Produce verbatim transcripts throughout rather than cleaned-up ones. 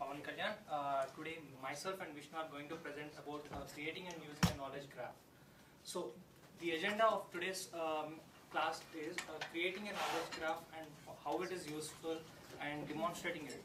Pavan Kalyan. Uh, today, myself and Vishnu are going to present about uh, creating and using a knowledge graph. So, the agenda of today's um, class is uh, creating a knowledge graph and how it is useful and demonstrating it.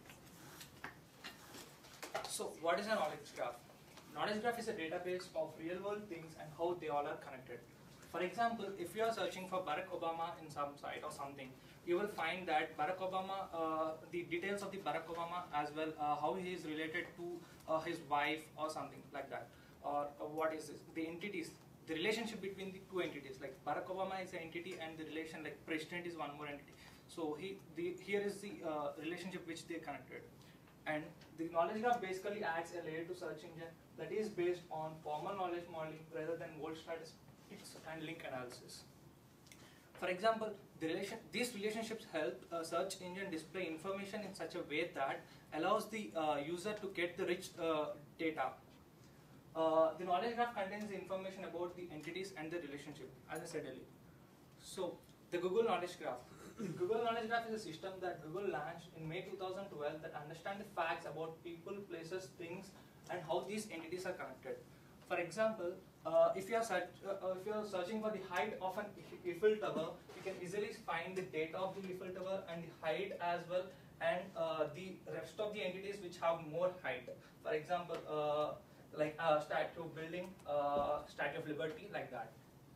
So, what is a knowledge graph? Knowledge graph is a database of real-world things and how they all are connected. For example, if you are searching for Barack Obama in some site or something, you will find that Barack Obama, uh, the details of the Barack Obama as well, uh, how he is related to uh, his wife or something like that, or uh, what is this, the entities, the relationship between the two entities, like Barack Obama is an entity and the relation like president is one more entity. So he, the, here is the uh, relationship which they connected. And the knowledge graph basically adds a layer to search engine that is based on formal knowledge modeling rather than old statistics and link analysis. For example, the relation, these relationships help a search engine display information in such a way that allows the uh, user to get the rich uh, data. Uh, the knowledge graph contains the information about the entities and the relationship, as I said earlier. So, the Google Knowledge Graph. The Google Knowledge Graph is a system that Google launched in May two thousand twelve that understands the facts about people, places, things, and how these entities are connected. For example, uh, if you are search, uh, if you are searching for the height of an Eiffel Tower, you can easily find the data of the Eiffel Tower and the height as well, and uh, the rest of the entities which have more height. For example, uh, like a statue building, uh, Statue of Liberty, like that.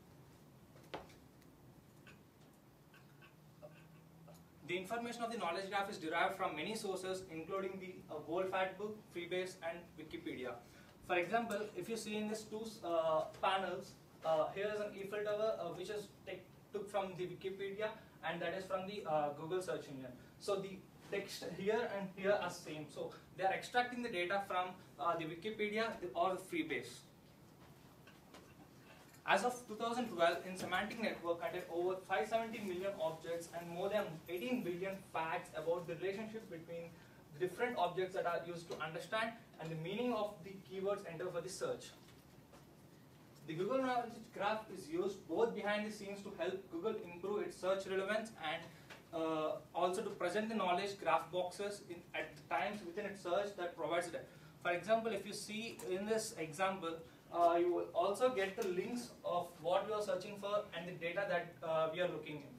The information of the knowledge graph is derived from many sources, including the uh, World Fact Book, Freebase, and Wikipedia. For example, if you see in these two uh, panels, uh, here is an Eiffel Tower uh, which is take, took from the Wikipedia, and that is from the uh, Google search engine. So the text here and here are same. So they are extracting the data from uh, the Wikipedia or the Freebase. As of two thousand twelve, in semantic network contained over five hundred seventy million objects and more than eighteen billion facts about the relationship between the different objects that are used to understand and the meaning of the keywords entered for the search. The Google Knowledge Graph is used both behind the scenes to help Google improve its search relevance and uh, also to present the knowledge graph boxes in, at times within its search that provides it. For example, if you see in this example, uh, you will also get the links of what you are searching for and the data that uh, we are looking in.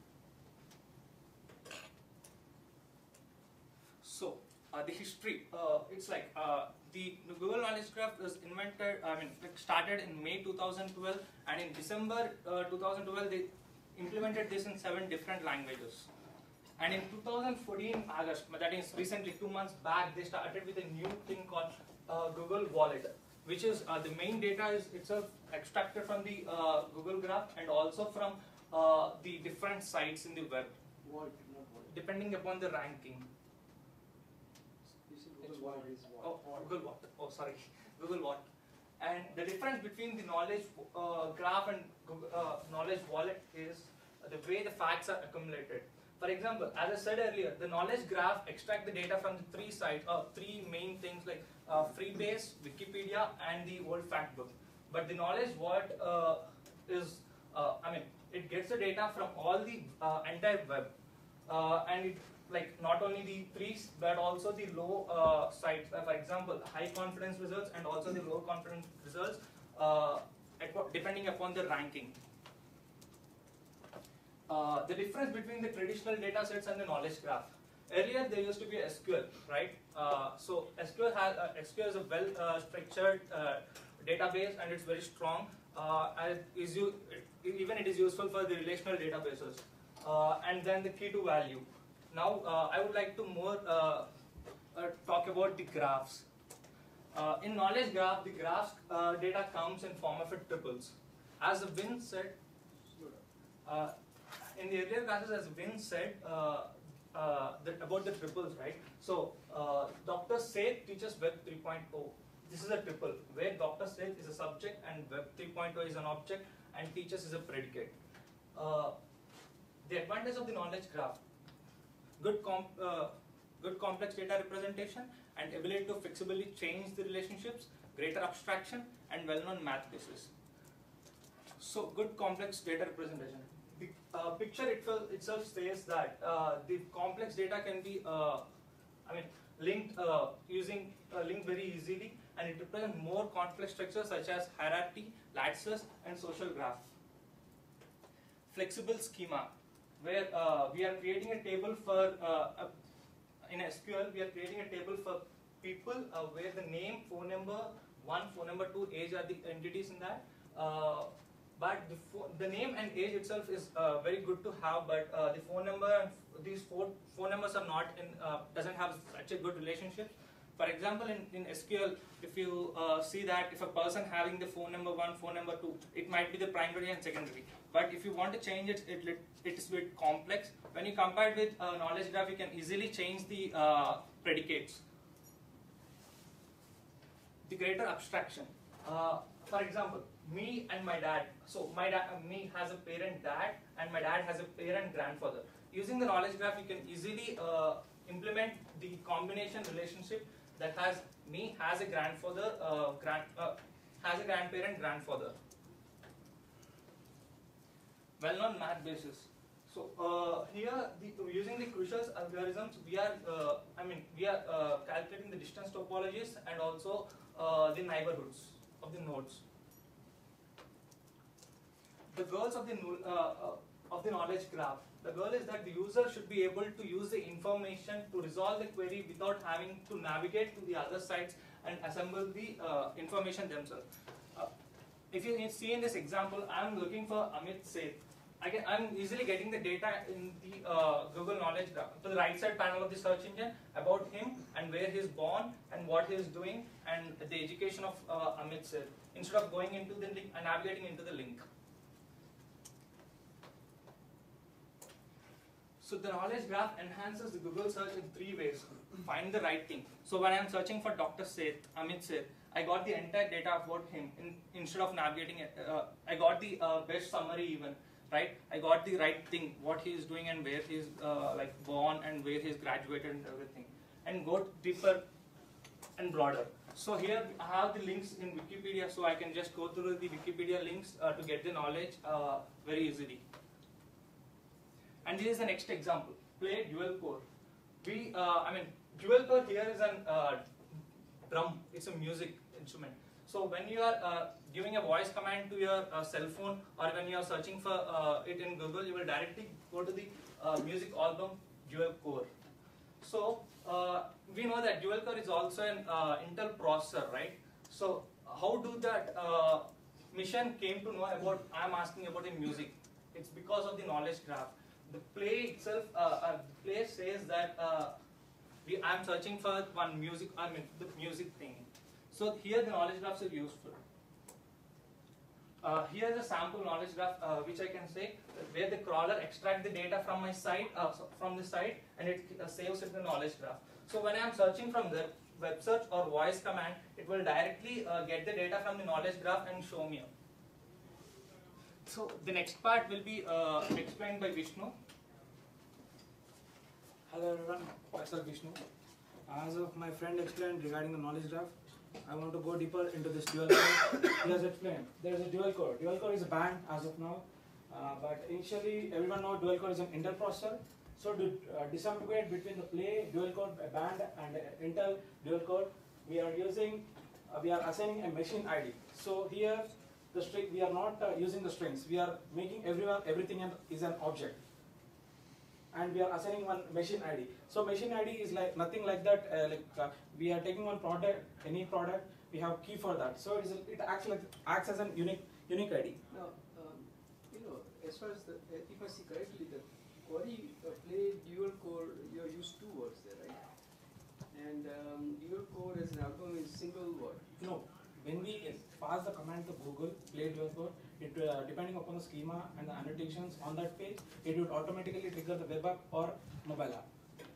So, uh, the history, uh, it's like uh, the Google Knowledge Graph was invented, I mean, like started in May two thousand twelve, and in December uh, two thousand twelve, they implemented this in seven different languages. And in two thousand fourteen, August, that is recently two months back, they started with a new thing called uh, Google Wallet, which is uh, the main data is itself extracted from the uh, Google Graph and also from uh, the different sites in the web, Wallet, not wallet. depending upon the ranking. You said Google Wallet is what? Oh, Google what? Oh, sorry, Google what? And the difference between the knowledge uh, graph and Google, uh, knowledge wallet is the way the facts are accumulated. For example, as I said earlier, the knowledge graph extract the data from the three sites, or uh, three main things like uh, Freebase, Wikipedia, and the World Fact Book. But the knowledge what uh, is, uh, I mean, it gets the data from all the uh, entire web, uh, and it like not only the three, but also the low uh, sites. Uh, for example, high confidence results and also the low confidence results, uh, depending upon the ranking. Uh, the difference between the traditional data sets and the knowledge graph. Earlier there used to be S Q L, right? Uh, so S Q L has uh, S Q L is a well uh, structured uh, database and it's very strong. Uh, and is you even it is useful for the relational databases. Uh, and then the key to value. Now uh, I would like to more uh, uh, talk about the graphs. Uh, in knowledge graph, the graphs uh, data comes in form of a triples. As Vin said, uh, in the earlier classes, as Vin said uh, uh, that about the triples, right? So uh, Doctor Sheth teaches Web three point oh. This is a triple where Doctor Sheth is a subject and Web three point oh is an object and teachers is a predicate. Uh, the advantage of the knowledge graph: good comp, uh, good complex data representation and ability to flexibly change the relationships, greater abstraction, and well-known math basis. So good complex data representation. The uh, picture itself, itself says that uh, the complex data can be, uh, I mean, linked uh, using uh, linked very easily, and it represents more complex structures such as hierarchy, lattices, and social graph. Flexible schema, where uh, we are creating a table for uh, a, in S Q L we are creating a table for people uh, where the name, phone number one, phone number two, age are the entities in that. Uh, but the, the name and age itself is uh, very good to have, but uh, the phone number and these four phone numbers are not in uh, doesn't have such a good relationship. For example, in, in S Q L, if you uh, see that if a person having the phone number one, phone number two, it might be the primary and secondary. But if you want to change it, it, it is a bit complex. When you compare it with a knowledge graph, you can easily change the uh, predicates. The greater abstraction. Uh, for example, me and my dad. So my dad, uh, me has a parent dad, and my dad has a parent grandfather. Using the knowledge graph, you can easily uh, implement the combination relationship that has me has a grandfather, uh, grand, uh, has a grandparent grandfather. Well-known math basis. So uh, here, the, using the crucial algorithms, we are, uh, I mean, we are uh, calculating the distance topologies and also uh, the neighborhoods of the nodes. The goals of the uh, uh, of the knowledge graph. The goal is that the user should be able to use the information to resolve the query without having to navigate to the other sites and assemble the uh, information themselves. Uh, if you see in this example, I am looking for Amit Sheth. I am easily getting the data in the uh, Google Knowledge Graph, to the right side panel of the search engine, about him and where he is born and what he is doing and the education of uh, Amit Sheth, instead of going into the link and navigating into the link. So the knowledge graph enhances the Google search in three ways. Find the right thing. So when I am searching for Doctor Sheth, Amit Sheth, I got the entire data about him in, instead of navigating it. Uh, I got the uh, best summary even. Right, I got the right thing, what he is doing and where he is uh, like born and where he is graduated and everything, and go deeper and broader. So here I have the links in Wikipedia, so I can just go through the Wikipedia links uh, to get the knowledge uh, very easily. And this is the next example. Play dual core. We, uh, I mean, dual core here is an uh, drum. It's a music instrument. So when you are uh, giving a voice command to your uh, cell phone, or when you are searching for uh, it in Google, you will directly go to the uh, music album dual core. So uh, we know that dual core is also an uh, Intel processor, right? So how do that uh, mission came to know about? I am asking about the music. It's because of the knowledge graph. The play itself, uh, uh, play says that uh, we, I am searching for one music. I mean the music thing. So here the knowledge graphs are useful. Uh, here is a sample knowledge graph uh, which I can say where the crawler extracts the data from my site, uh, so from the site, and it uh, saves it in the knowledge graph. So when I am searching from the web search or voice command, it will directly uh, get the data from the knowledge graph and show me. So the next part will be uh, explained by Vishnu. Hello everyone, myself Vishnu. As of my friend explained regarding the knowledge graph, I want to go deeper into this dual core. He has explained there is a dual core. Dual core is a band as of now, uh, but initially everyone knows dual core is an Intel processor. So to uh, disambiguate between the play dual core band and uh, Intel dual core, we are using uh, we are assigning a machine I D. So here the string we are not uh, using the strings. We are making everyone everything is an object, and we are assigning one machine I D. So machine I D is like nothing like that. Uh, like uh, we are taking one product, any product, we have key for that. So it, is a, it acts like acts as an unique unique I D. Now, um, you know, as far as the, uh, if I see correctly, the query uh, play dual core, you have used two words there, right? And um, dual core as an album is single word. No, when we pass the command to Google play dual core, it uh, depending upon the schema and the annotations on that page, it would automatically trigger the web app or mobile app.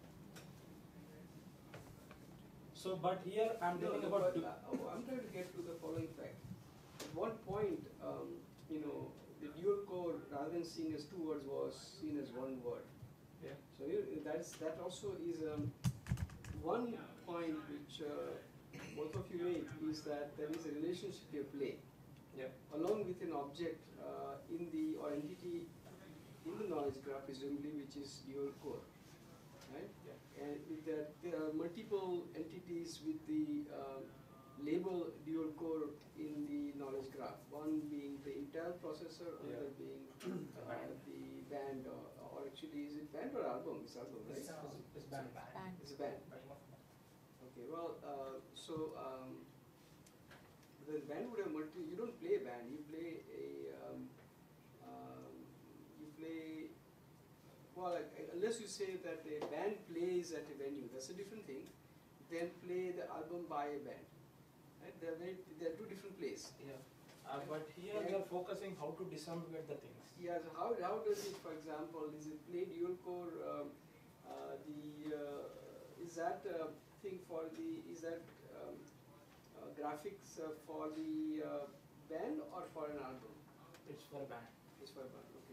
So, but here I am No, telling no, about. but, uh, I'm trying to get to the following fact. At what point, um, you know, the dual core, rather than seen as two words, was seen as one word. Yeah. So you, that's that also is um, one point which uh, both of you make is that there is a relationship here play. Yeah. Along with an object uh, in the or entity in the knowledge graph presumably which is dual core. right? Yeah. And with that, there are multiple entities with the um, label dual core in the knowledge graph. One being the Intel processor, Yeah. another being uh, the band, or, or actually is it band or album? It's album, right? It's, uh, it's banned. Band. It's a band. Okay, well, uh, so um, the band would have multi. You don't play a band. You play a. Um, um, you play. Well, like, unless you say that a band plays at a venue, that's a different thing. Then play the album by a band. Right? They're very. They're two different plays. Yeah. Uh, but here we are focusing how to disambiguate the things. Yeah. So how how does it, for example, is it play dual core? Um, uh, the uh, is that uh, thing for the is that um, uh, graphics uh, for the uh, band or for an album? It's for a band. It's for a band. Okay.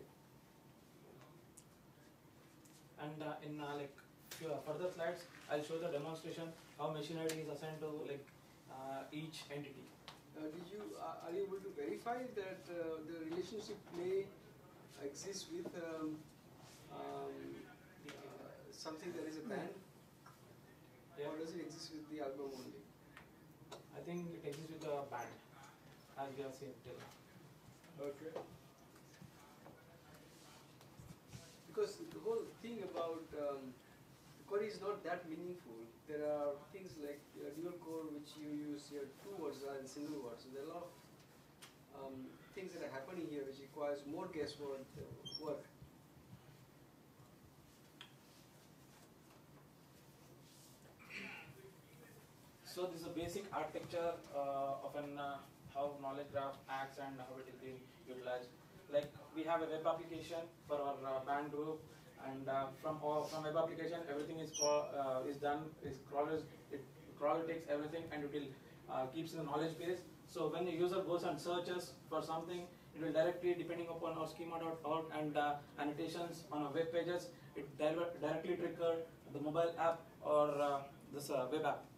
And uh, in uh, like few further slides, I'll show the demonstration how machine I D is assigned to like uh, each entity. Uh, did you uh, are you able to verify that uh, the relationship play exists with um, um, uh, something that is a band, Yeah. or does it exist with the album only? I think it exists with a band, as we have seen till. Okay. Because the whole thing about um, query is not that meaningful. There are things like uh, dual core which you use here two words rather than single words. So there are a lot of um, things that are happening here which requires more guesswork. Uh, work. So this is a basic architecture uh, of an uh, how knowledge graph acts and how it is being utilized. Like we have a web application for our uh, band group, and uh, from uh, from web application everything is crawl, uh, is done. Is crawlers it crawler takes everything and it will uh, keeps in the knowledge base. So when the user goes and searches for something, it will directly, depending upon our schema dot org and uh, annotations on our web pages, it directly trigger the mobile app or uh, this uh, web app.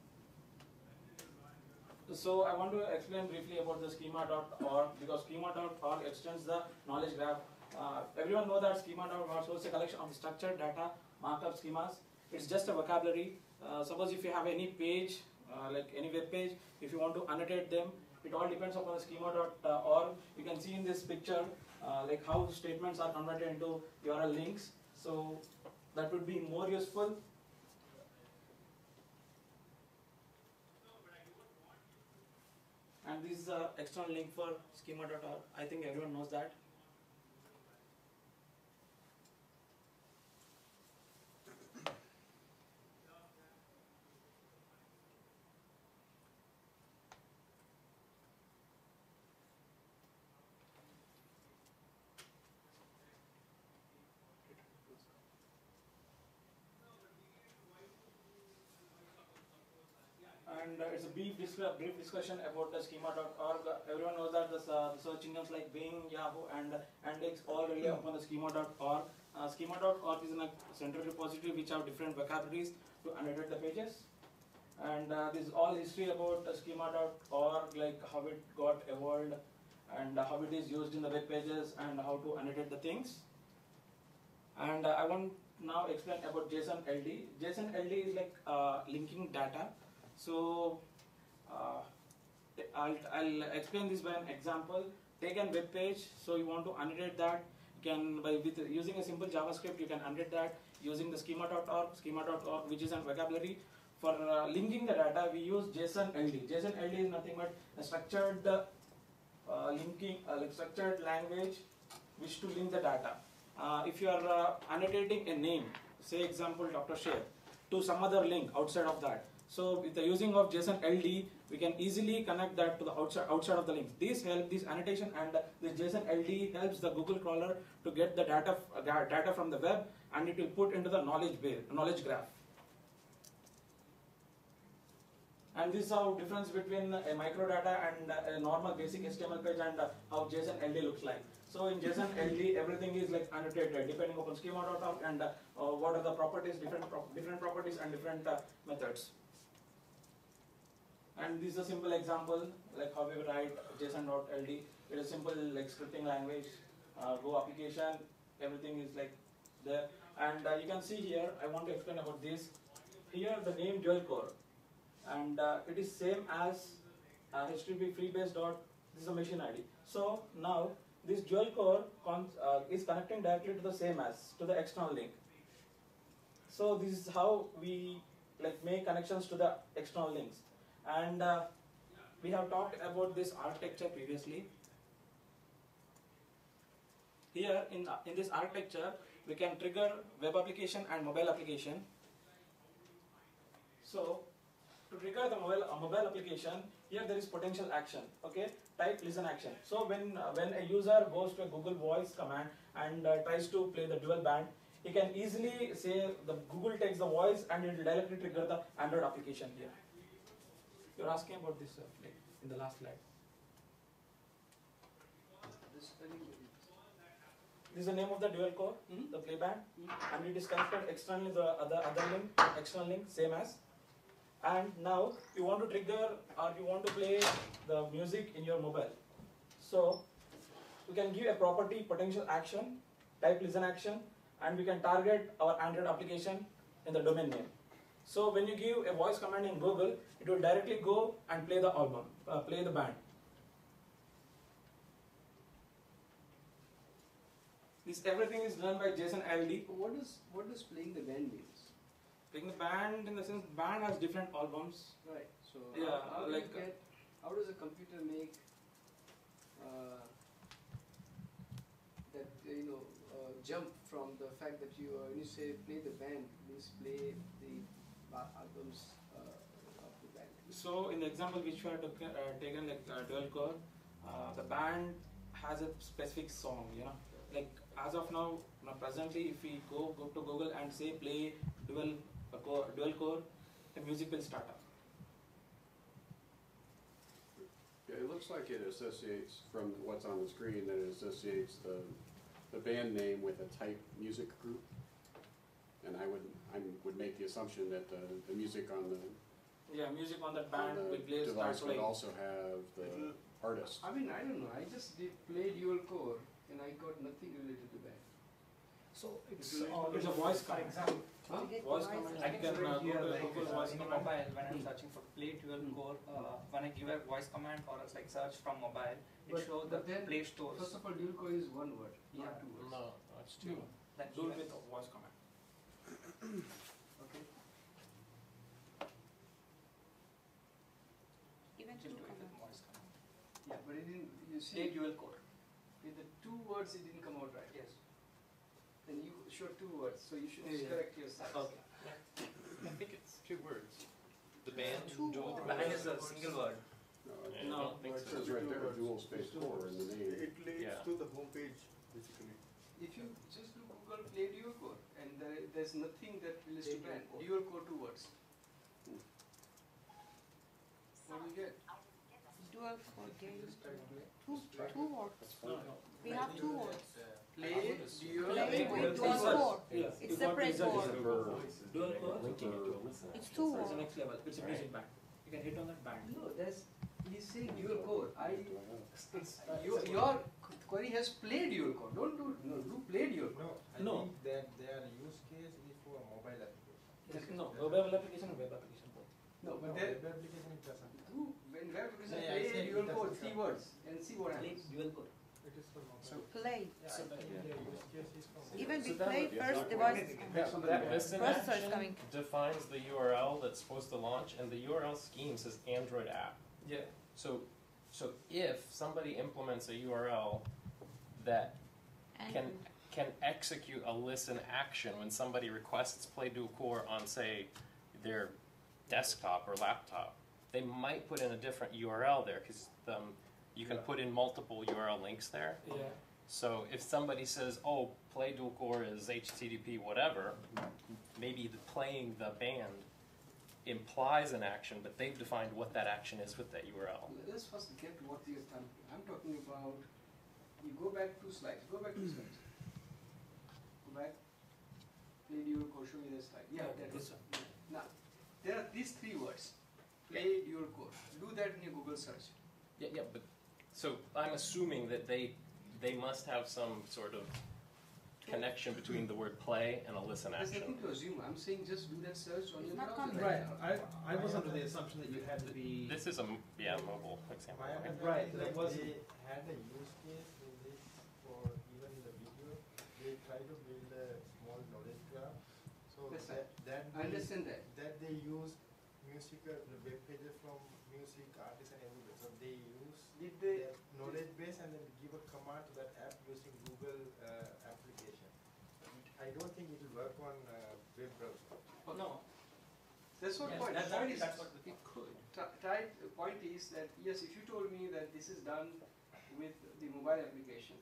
So I want to explain briefly about the schema dot org because schema dot org extends the knowledge graph. Uh, everyone knows that schema dot org is a collection of structured data markup schemas. It's just a vocabulary. Uh, suppose if you have any page, uh, like any web page, if you want to annotate them, it all depends upon the schema dot org. You can see in this picture uh, like how statements are converted into U R L links. So that would be more useful. And this is an external link for schema dot org. I think everyone knows that. And uh, it's a brief, dis brief discussion about the schema dot org. Everyone knows that the, uh, the search engines like Bing, Yahoo, and uh, Yandex all rely upon the schema dot org. Uh, schema dot org is in a central repository which have different vocabularies to annotate the pages. And uh, this is all history about uh, schema dot org, like how it got evolved and uh, how it is used in the web pages and how to annotate the things. And uh, I want now explain about JSON L D. JSON L D is like uh, linking data. So uh, I'll, I'll explain this by an example. Take a web page. So you want to annotate that. You can by with using a simple JavaScript you can annotate that using the schema dot org. Schema dot org, which is a vocabulary for uh, linking the data. We use JSON L D. JSON L D is nothing but a structured uh, linking, uh, like structured language which to link the data. Uh, if you are uh, annotating a name, say example Doctor Sheth, to some other link outside of that. So with the using of JSON L D, we can easily connect that to the outside outside of the links. This help, this annotation and uh, this JSON L D helps the Google crawler to get the data uh, data from the web, and it will put into the knowledge base, knowledge graph. And this is how difference between a microdata and uh, a normal basic H T M L page and uh, how JSON L D looks like. So in JSON L D, everything is like annotated depending upon schema dot org and uh, uh, what are the properties, different pro different properties and different uh, methods. And this is a simple example, like how we write JSON dot L D. It is simple like scripting language, uh, Go application, everything is like there. And uh, you can see here, I want to explain about this. Here the name dual core, and uh, it is same as uh, H T T P freebase dot, this is a machine I D. So now this dual core con uh, is connecting directly to the same as, to the external link. So this is how we like make connections to the external links. And uh, we have talked about this architecture previously. Here in, uh, in this architecture, we can trigger web application and mobile application. So to trigger the mobile, uh, mobile application, here there is potential action. Okay, type listen action. So when uh, when a user goes to a Google Voice command and uh, tries to play the dual band, he can easily say the Google takes the voice and it will directly trigger the Android application here. You're asking about this uh, like in the last slide. This spelling is This is the name of the dual core, Mhm. the play band, Mhm. and it is connected externally the other other link, external link, same as. And now you want to trigger or you want to play the music in your mobile. So we can give a property potential action, type listen action, and we can target our Android application in the domain name. So when you give a voice command in Google, it will directly go and play the album, uh, play the band. This everything is done by JSON L D. what does what does playing the band means? Playing the band in the sense band has different albums. Right. So Yeah, how, how do like, you get how does a computer make uh, that uh, you know uh, jump from the fact that you uh, when you say play the band means play the uh, albums uh, of the band. So in the example which we have took, uh, taken like uh, dual core, uh, the band has a specific song, you know. Like as of now, now presently, if we go go to Google and say play dual uh, core, dual core, the music will start up. Yeah, it looks like it associates from what's on the screen that it associates the the band name with a type music group, and I would I would make the assumption that the, the music on the, Yeah, music on that on band the will play device start would playing. also have the artist. I mean I don't know. I just did play dual core and I got nothing related to band. So it's, It's uh, It's a voice for command. example, Huh? Voice command. I can You see uh, it here, go to like Google uh, voice in the command. mobile when I'm Hmm. searching for play dual Hmm. core, uh, when I give a voice command or else like search from mobile, it But- shows the but then play stores. First of all, dual core is one word, Yeah. not two words. No, that's two. Then Do it even- with a voice command. Okay. Even just two do it with commands. voice command. Yeah, but it didn't. You Play see, dual core. with the two words, it didn't come out right. Yes. Then you showed two words, so you should Yeah, yeah. correct yourself. Okay. I think it's two words. The band, Two dual words. core. Band is a single word. No, Yeah, it No, I don't think it so. says right there, dual space core in the name. It leads Yeah. to the homepage, basically. If you just do Google play dual core, and there, there's nothing that relates to Play band. dual core. Dual core, two words. What do you get? Dual core game. Just try to play. Two, two words. No, no. We have two words. Play dual. Play Yeah, with yeah, dual yeah. core. Yes. It's You got separate result. core. It's a verb. Dual core. Linking it to a listen. It's two It's the words. next level. It's a music band. You can hit on that band. No, that's he's saying dual core. I It's, uh, your, it's a- your query has play dual core. Don't do no do play dual core. No, I No. think that their use case is for mobile application. No, web application and web application both. No, but No, there web application it doesn't. do when web application Yeah, I play said dual it core doesn't three come. words and see what Play happens. dual core. It is for mobile. So Play. Yeah, I think their use case is for mobile. Even So we that play would- first device. That, that listen First search action coming. defines the U R L that's supposed to launch, and the U R L scheme says Android app. Yeah. So, so if somebody implements a U R L that And can can execute a listen action when somebody requests play dual core on, say, their desktop or laptop, they might put in a different U R L there because um, you can Yeah. put in multiple U R L links there. Yeah. So if somebody says, "Oh, play dual core is H T T P whatever," maybe the playing the band implies an action, but they've defined what that action is with that U R L. let's first get what you're talking. I'm talking about. You go back two slides. Go back two slides. Go back. Play dual core. Show me the slide. Yeah, Okay, that this is. Now, there are these three words. Play dual core. Do that in your Google search. Yeah, yeah, but so I'm assuming that they they must have some sort of connection between the word play and a listen There's action. nothing to assume. I'm saying just do that search on It's your not browser. Right, I, I was under the assumption that you had to be. This is a m- yeah mobile example. My right? understanding Right, is that that wasn't- they had a use case in this for even in the video. They try to build a small knowledge graph. So That's that, that I understand that. that they use music, uh, the web pages from music artists and everywhere. So they use Did they? that knowledge base and then give a command to that app using Google uh, application. I don't think it will work on uh, web browser. Oh, no. That's what Yes, point. that's point what- is, that's what it could. Try, try, the point is that yes, if you told me that this is done with the mobile application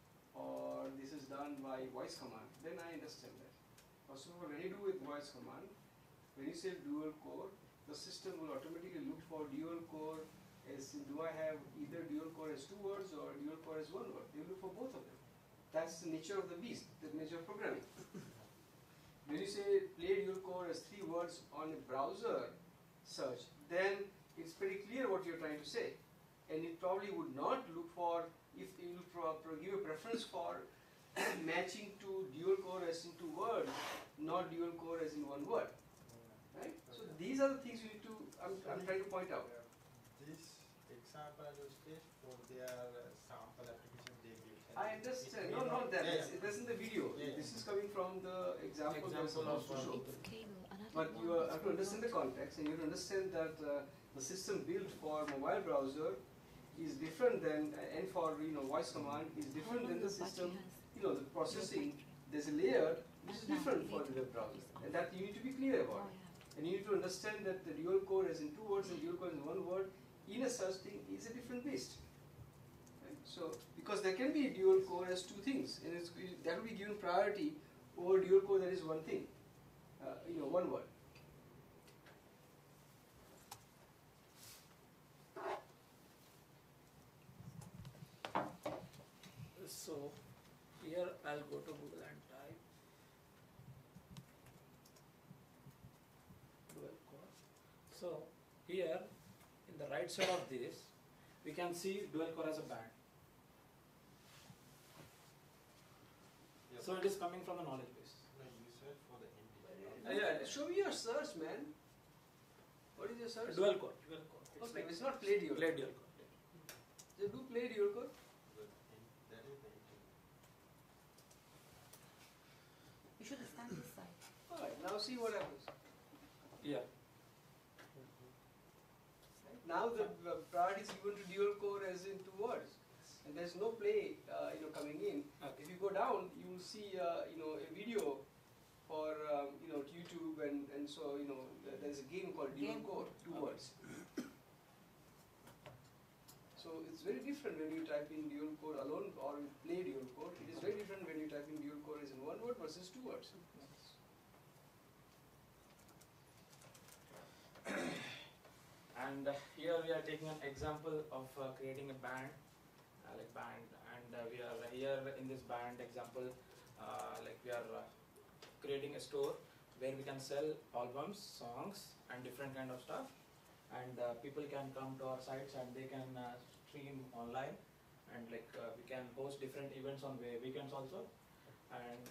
or this is done by voice command, then I understand that. First of all, when you do with voice command, when you say dual core, the system will automatically look for dual core as in, do I have either dual core as two words or dual core as one word? They look for both of them. That's the nature of the beast, the nature of programming. When you say play dual core as three words on a browser search, then it's pretty clear what you're trying to say. And it probably would not look for, if it will pro- pro- give a preference for matching to dual core as in two words, not dual core as in one word. Right? So these are the things you need to, I'm, I'm trying to point out. This example I will state for their uh, sample application they built. And I it- understand. it No, may not that. Yeah, That's, yeah. that's in the video. Yeah, yeah. This is coming from the example, that's Example supposed of, to show. uh, It's cable. Another But one you is uh, have to from understand the browser. context, and you have to understand that uh, the system built for mobile browser is different than, uh, and for you know voice command is How different long than the the battery system. has? You know the processing. battery? There's a layer which is And now different for later the web browser, it's and off. that you need to be clear Oh, about. yeah. And you need to understand that the dual core as in two words and dual core as in one word in a such thing is a different beast. Right? So because there can be dual core as two things, and it's, that will be given priority over dual core that is one thing. Uh, you know, one word. So here I'll go to Google and type dual core. So here in the right side of this we can see dual core as a band. Yep. So it is coming from the knowledge base. No, you said for the entity. Uh, yeah, show me your search, man. What is your search? Dual core. Dual core. It's Okay, like it's not play dual. play dual core. So do play dual core. The en- that is the entity. You should stand this side. Alright, now see what happens. Yeah. Right? Now the uh, priority is given to dual core as in two words, and there's no play, uh, you know, coming in. Okay. If you go down, you will see, uh, you know, a video for, um, you know, YouTube, and and so you know, th- there's a game called dual Game. core, two Okay. words. So it's very different when you type in dual core alone or you play dual core. It is very different when you type in dual core as in one word versus two words. And uh, here we are taking an example of uh, creating a band, uh, like band, and uh, we are here in this band example, uh, like we are uh, creating a store where we can sell albums, songs, and different kind of stuff, and uh, people can come to our sites and they can uh, stream online, and like uh, we can host different events on we- weekends also, and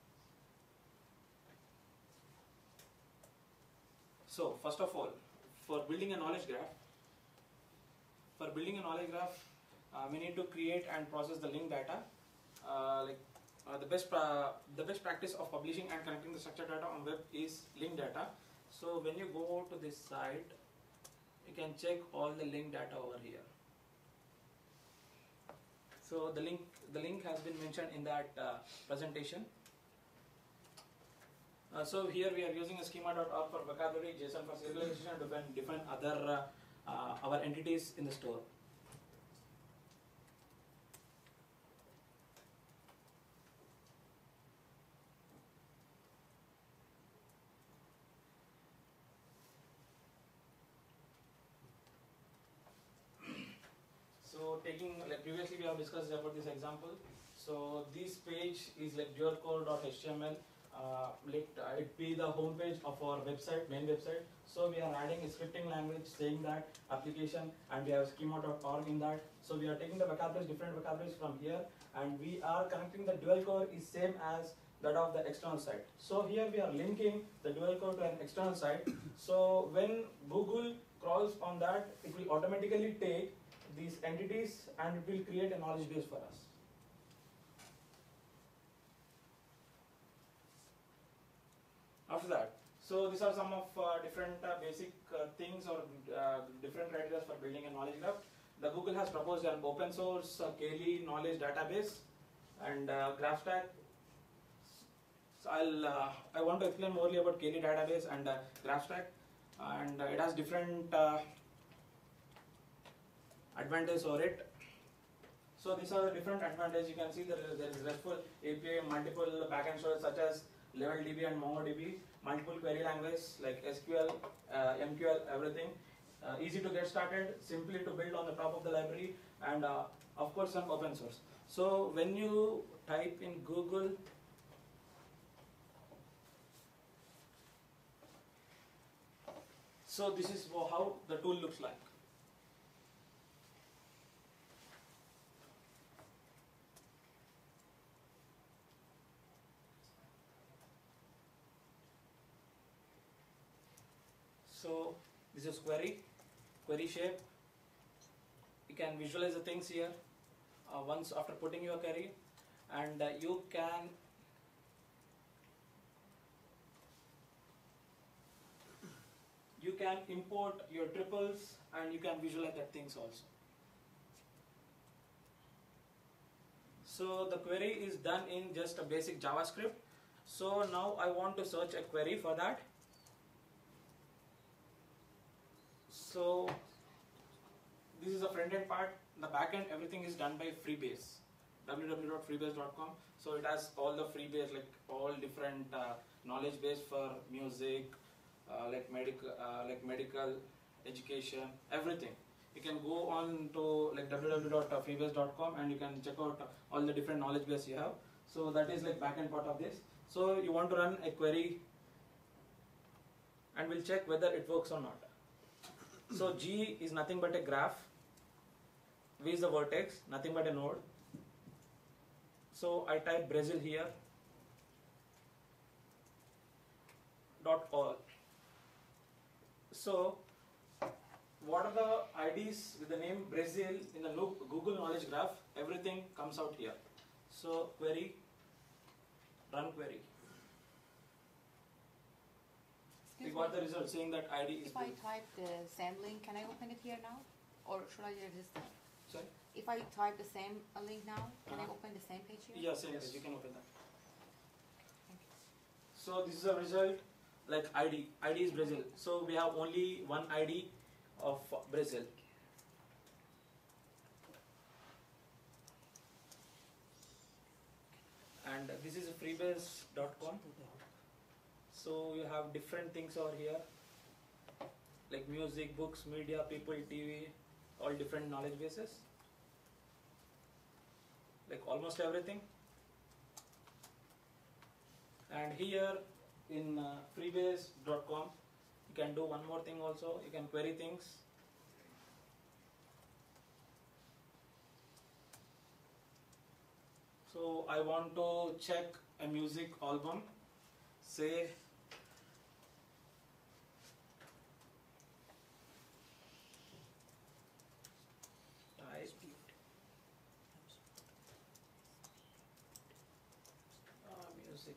so first of all, for building a knowledge graph, for building a knowledge graph, uh, we need to create and process the link data. Uh, like uh, the best pra- the best practice of publishing and connecting the structured data on web is link data. So when you go to this site, you can check all the link data over here. So the link the link has been mentioned in that uh, presentation. Uh, so here we are using a schema dot org for vocabulary, JSON for serialization, and different, different other uh, uh, our entities in the store. So taking, like previously we have discussed about this example. So this page is like dual core dot H T M L uh, like uh, it be the homepage of our website, main website. So we are adding a scripting language saying that application, and we have schema dot org in that. So we are taking the vocabularies, different vocabularies from here, and we are connecting the dual core is same as that of the external site. So here we are linking the dual core to an external site. So when Google crawls on that, it will automatically take these entities and it will create a knowledge base for us. After that, so these are some of uh, different uh, basic uh, things or uh, different criteria for building a knowledge graph. The Google has proposed an open source uh, Kali knowledge database and uh, graph stack. So I'll uh, I want to explain more about Kali database and uh, graph stack, and uh, it has different uh, advantages over it. So these are the different advantages. You can see there is, there is RESTful A P I, multiple backend storage such as LevelDB and MongoDB, multiple query language like S Q L, uh, M Q L, everything. Uh, easy to get started, simply to build on the top of the library, and uh, of course an open source. So when you type in Google, so this is how the tool looks like. So this is query, query shape. You can visualize the things here uh, once after putting your query, and uh, you can you can import your triples, and you can visualize that things also. So the query is done in just a basic JavaScript. So now I want to search a query for that. So this is the front end part. The back end, everything is done by Freebase, w w w dot freebase dot com. So it has all the Freebase, like all different uh, knowledge base for music, uh, like medical, uh, like medical, education, everything. You can go on to like w w w dot freebase dot com and you can check out all the different knowledge base you have. So that is like back end part of this. So you want to run a query, and we'll check whether it works or not. So G is nothing but a graph, V is the vertex, nothing but a node. So I type Brazil here, dot all. So what are the I Ds with the name Brazil in the Google Knowledge Graph? Everything comes out here. So query, run query. We Excuse got me. the result saying that I D is If I Brazil. type the same link, can I open it here now? Or should I register? Sorry? If I type the same uh, link now, can I Uh-huh. open the same page here? Yes, yes, Yes. you can open that. Thank you. So this is a result like I D. I D is Brazil. So we have only one I D of Brazil. And this is freebase dot com. So you have different things over here, like music, books, media, people, T V, all different knowledge bases, like almost everything. And here in uh, freebase dot com, you can do one more thing also. You can query things. So I want to check a music album, say type uh, music.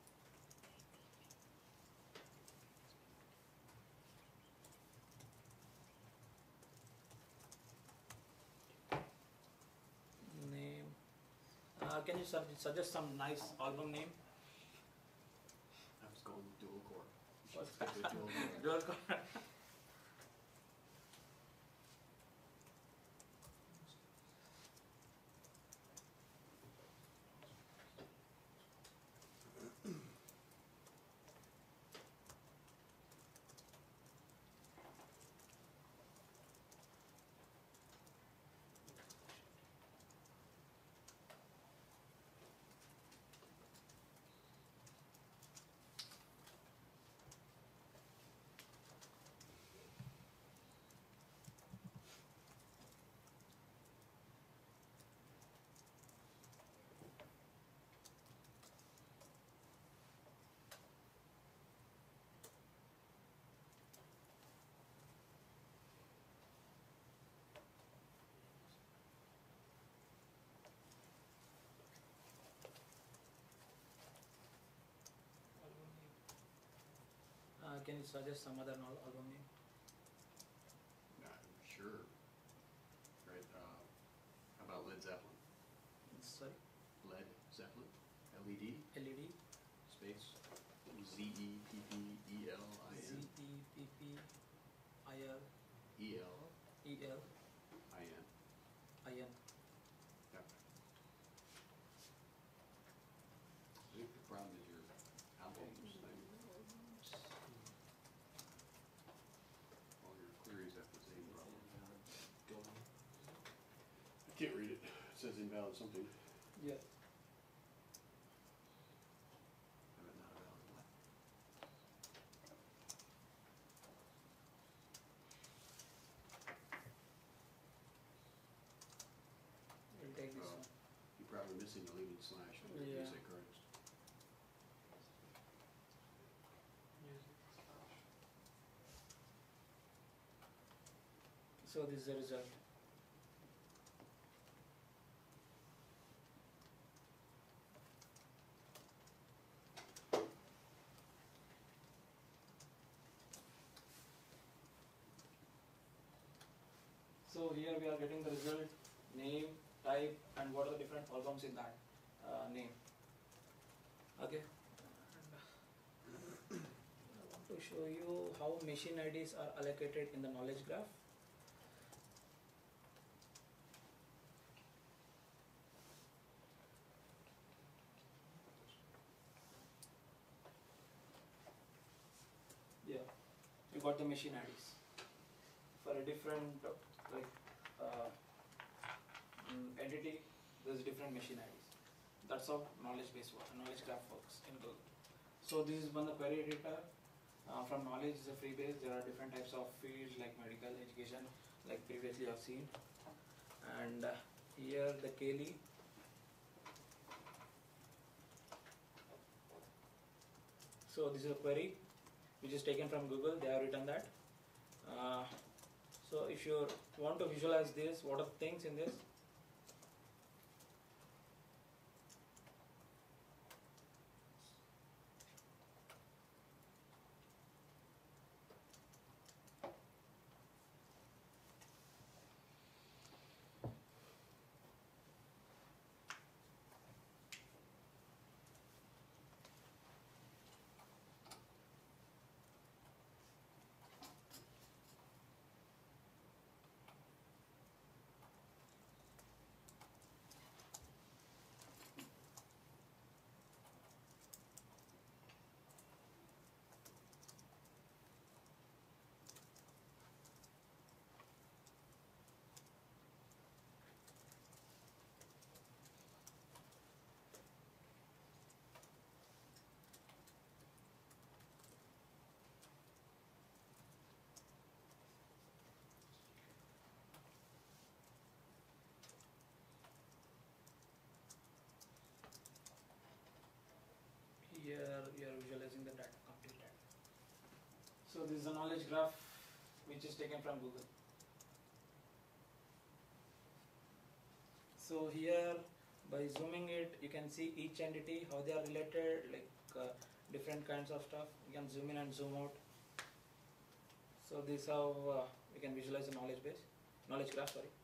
Name. Uh, can you sug- suggest some nice album name? I was going dual core. What's Stick with dual core. Dual core. can you suggest some other al- album name? Uh, sure. Right, uh, how about Led Zeppelin? Sorry, Led Zeppelin, L E D, L E D, space, Z E P P E L I Z N, E P P I L E L E L I N. I N. Yep. I think the problem is your albums thing. All your queries have the same problem. I can't read it. It says invalid something. Yeah. I mean, not a valid what? We'll take this Oh. one. You're probably missing the leading slash on the Yeah. music artist. So this is the result. So here we are getting the result, name, type, and what are the different albums in that uh, name. Okay. I want to show you how machine I Ds are allocated in the knowledge graph. Yeah, you got the machine I Ds for a different uh, like uh, mm, entity. There's different machine I Ds. That's how knowledge base works, knowledge graph works in Google. So this is one the query editor. Uh, from knowledge is a free base. There are different types of fields like medical, education, like previously I've seen. And uh, here the Kali. So this is a query which is taken from Google. They have written that. Uh, so if you want to visualize this, what are the things in this? Here you are visualizing the data, complete data. So this is a knowledge graph which is taken from Google. So here by zooming it, you can see each entity, how they are related, like uh, different kinds of stuff. You can zoom in and zoom out. So this is how uh, we can visualize the knowledge base, knowledge graph, sorry.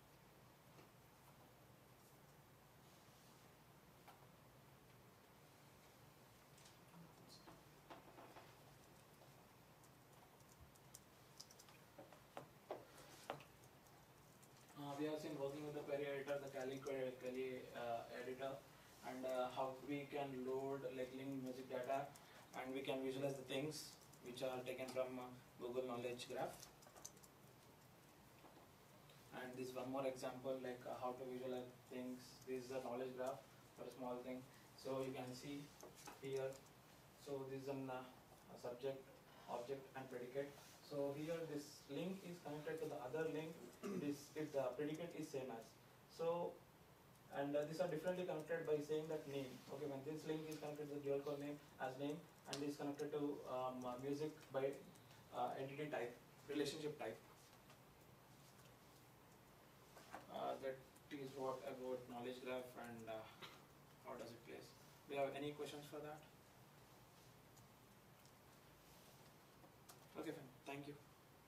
Uh, we have seen working with the query editor, the Kali query, Kali uh, editor, and uh, how we can load like linked music data, and we can visualize the things which are taken from uh, Google Knowledge Graph. And this one more example, like uh, how to visualize things. This is a knowledge graph for a small thing. So you can see here. So this is an uh, a subject, object, and predicate. So here this link is connected to the other link. This if the predicate is same as. So and uh, these are differently connected by saying that name. Okay, when this link is connected to the dual core name as name, and is connected to um, uh, music by uh, entity type, relationship type. Uh, that is what about knowledge graph and uh, how does it place. Do you have any questions for that? Thank you.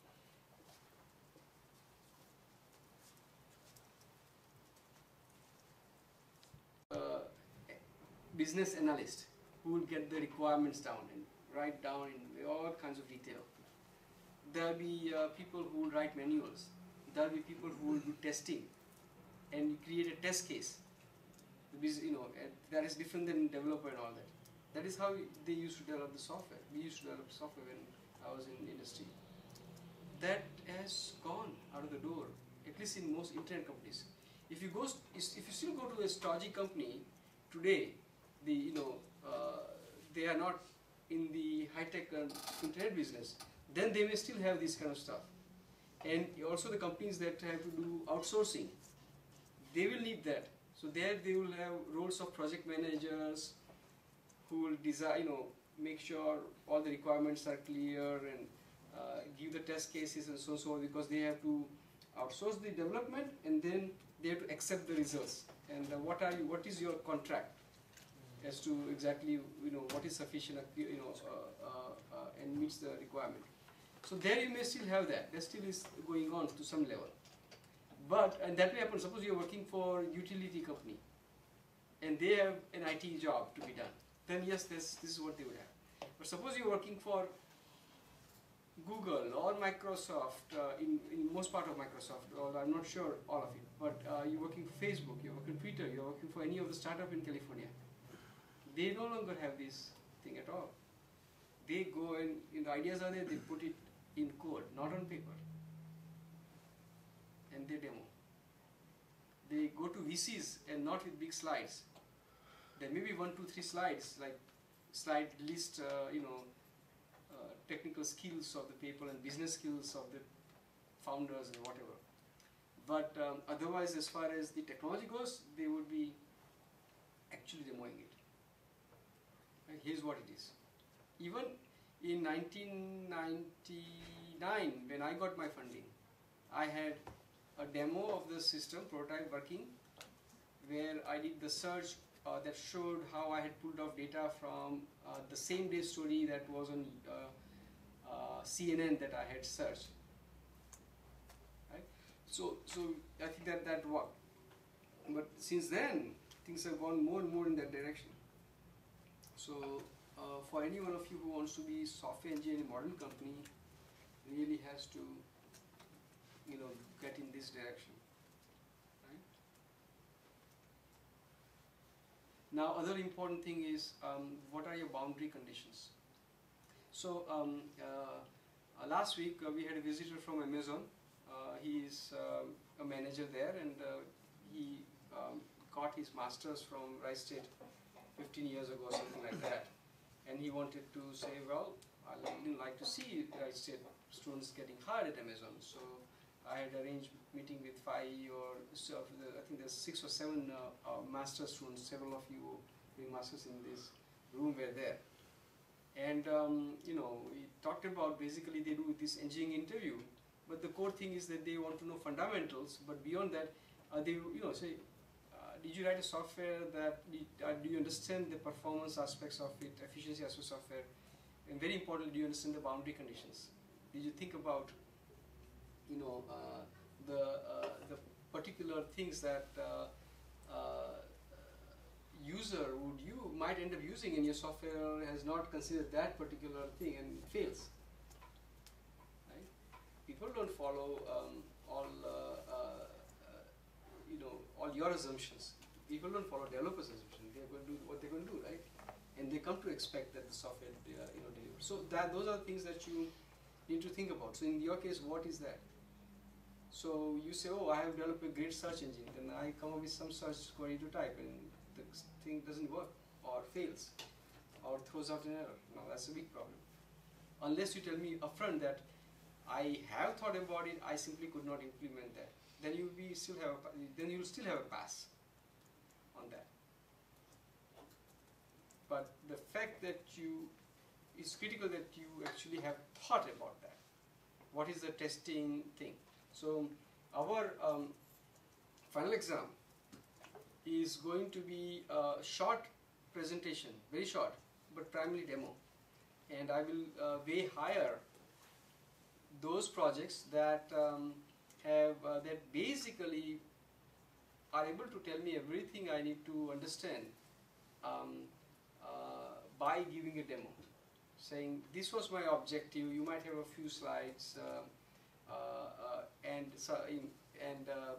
Uh, business analyst who will get the requirements down and write down in all kinds of detail. There'll be uh, people who will write manuals. There'll be people who will do testing and create a test case. You know, that is different than developer and all that. That is how they used to develop the software. We used to develop software when I was in the industry. That has gone out of the door, at least in most internet companies. If you go, if you still go to a stodgy company today, the you know uh, they are not in the high-tech uh, internet business, then they may still have this kind of stuff. And also the companies that have to do outsourcing, they will need that. So there they will have roles of project managers who will design, you know, make sure all the requirements are clear and uh, give the test cases and so on, so on, because they have to outsource the development and then they have to accept the results. And uh, what are you? What is your contract as to exactly, you know, what is sufficient, you know, uh, uh, uh, and meets the requirement. So there you may still have that. That still is going on to some level. But, and that may happen, suppose you're working for utility company and they have an I T job to be done. Then yes, this, this is what they would have. But suppose you're working for Google or Microsoft, uh, in, in most part of Microsoft, or I'm not sure all of it, but uh, you're working for Facebook, you're working for Twitter, you're working for any of the startup in California. They no longer have this thing at all. They go and, you know, ideas are there, they put it in code, not on paper. And they demo. They go to V Cs and not with big slides. There may be one, two, three slides, like slide list, uh, you know, uh, technical skills of the people and business skills of the founders and whatever. But um, otherwise, as far as the technology goes, they would be actually demoing it. Right? Here's what it is. Even in nineteen ninety-nine, when I got my funding, I had a demo of the system, prototype working, where I did the search uh, that showed how I had pulled off data from uh, the same day story that was on uh, uh, C N N that I had searched. Right? So, so I think that that worked. But since then, things have gone more and more in that direction. So, uh, for any one of you who wants to be software engineer in a modern company, really has to, you know, get in this direction. Right? Now, other important thing is, um, what are your boundary conditions? So, um, uh, uh, last week uh, we had a visitor from Amazon. Uh, he is uh, a manager there, and uh, he um, got his master's from Rice State fifteen years ago, something like that. And he wanted to say, well, I didn't like to see Rice State students getting hired at Amazon. So I had arranged meeting with five or so, I think there's six or seven uh, uh, master students. Several of you doing masters in this room were there. And um, you know, we talked about basically they do this engineering interview, but the core thing is that they want to know fundamentals. But beyond that, uh, they you know say, uh, did you write a software that did, uh, do you understand the performance aspects of it, efficiency aspects of software, and very importantly, do you understand the boundary conditions? Did you think about you know uh, the uh, the particular things that uh, uh, user would you might end up using in your software has not considered that particular thing and it fails. Right? People don't follow um, all uh, uh, you know all your assumptions. People don't follow developers' assumptions. They're going to do what they're going to do, right? And they come to expect that the software uh, you know delivers. So that those are things that you need to think about. So in your case, what is that? So you say, oh, I have developed a great search engine, then I come up with some search query to type, and the thing doesn't work, or fails, or throws out an error. Now that's a big problem. Unless you tell me upfront that I have thought about it, I simply could not implement that. Then you will still have a, then you will still have a pass on that. But the fact that you it's critical that you actually have thought about that. What is the testing thing? So our um, final exam is going to be a short presentation, very short, but primarily demo. And I will uh, way higher those projects that um, have uh, that basically are able to tell me everything I need to understand um, uh, by giving a demo, saying this was my objective. You might have a few slides, uh, uh, uh, and so in, and uh,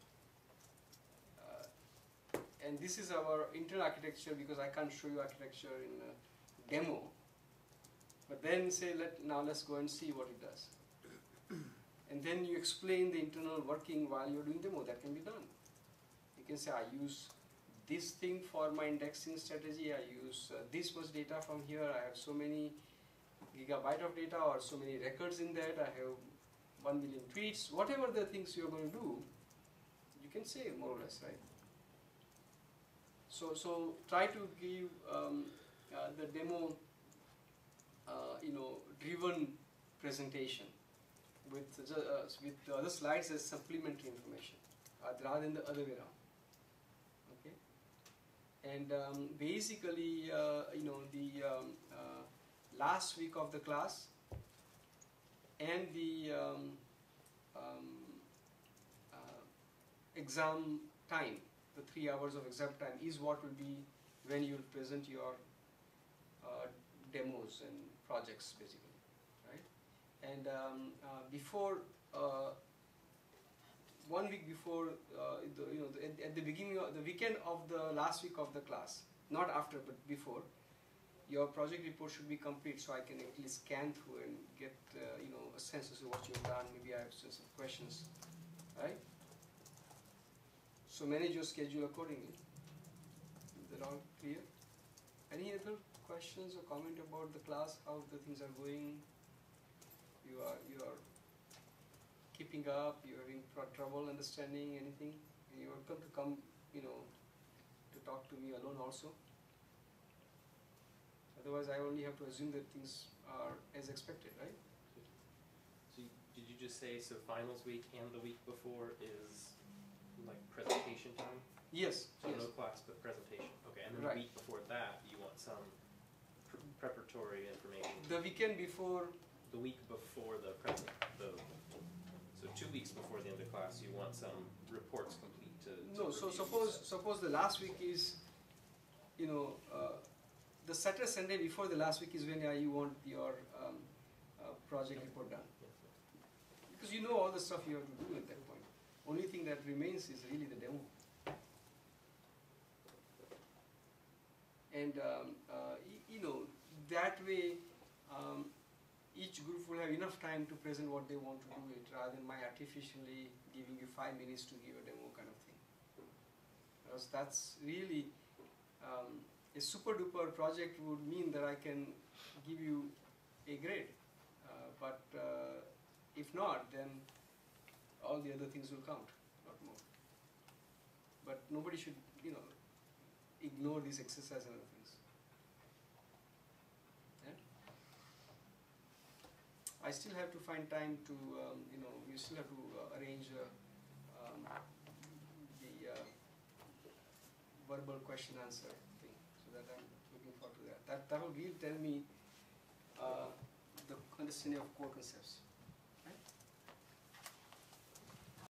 uh, and this is our internal architecture, because I can't show you architecture in a demo. But then say, let now let's go and see what it does. And then you explain the internal working while you're doing demo. That can be done. You can say, I use this thing for my indexing strategy. I use uh, this much data from here. I have so many gigabyte of data or so many records in that. I have one million tweets. Whatever the things you're going to do, you can say more or less, right? So, so try to give um, uh, the demo, uh, you know, driven presentation with the, uh, with the other slides as supplementary information, uh, rather than the other way around. Okay, and um, basically, uh, you know, the um, uh, last week of the class and the um, um, uh, exam time, the three hours of exam time, is what will be when you will present your uh, demos and projects, basically, right? And um, uh, before, uh, one week before, uh, the, you know, the, at, at the beginning of the weekend of the last week of the class, not after but before, your project report should be complete, so I can at least scan through and get uh, you know, a sense of what you've done. Maybe I have some questions, right? So manage your schedule accordingly. Is that all clear? Any other questions or comment about the class, how the things are going? You are you are keeping up, you're having trouble understanding anything? You're welcome to come, you know, to talk to me alone also. Otherwise, I only have to assume that things are as expected, right? So you, did you just say, so finals week and the week before is like presentation time? Yes. So yes. no class, but presentation. Okay, and then Right. the week before that, you want some pr preparatory information. The weekend before. The week before the present, the so two weeks before the end of class, you want some reports complete to. to No. So review, suppose so. suppose the last week is, you know, uh, the Saturday Sunday before the last week is when uh, you want your um, uh, project report done, because you know all the stuff you have to do at that point. Only thing that remains is really the demo. And um, uh, you know, that way um, each group will have enough time to present what they want to do it, rather than my artificially giving you five minutes to give a demo kind of thing. Because that's really um, a super duper project would mean that I can give you a grade, uh, but uh, if not, then all the other things will count, not more. But nobody should, you know, ignore this exercise and other things. Yeah? I still have to find time to, um, you know, you still have to uh, arrange uh, um, the uh, verbal question answer thing, so that I'm looking forward to that. That, that will give, tell me uh, the understanding of core concepts.